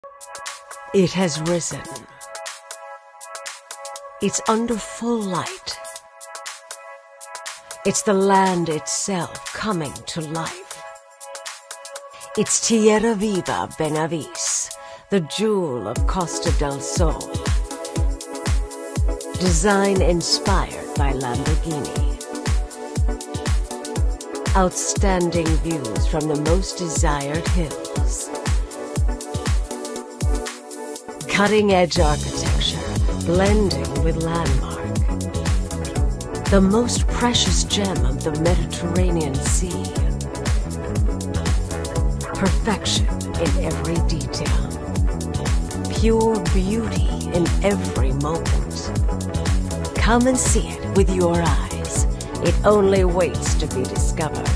It has risen. It's under full light. It's the land itself coming to life. It's Tierra Viva Benahavís, the jewel of Costa del Sol. Design inspired by Lamborghini. Outstanding views from the most desired hills. Cutting-edge architecture blending with landmark. The most precious gem of the Mediterranean Sea. Perfection in every detail. Pure beauty in every moment. Come and see it with your eyes. It only waits to be discovered.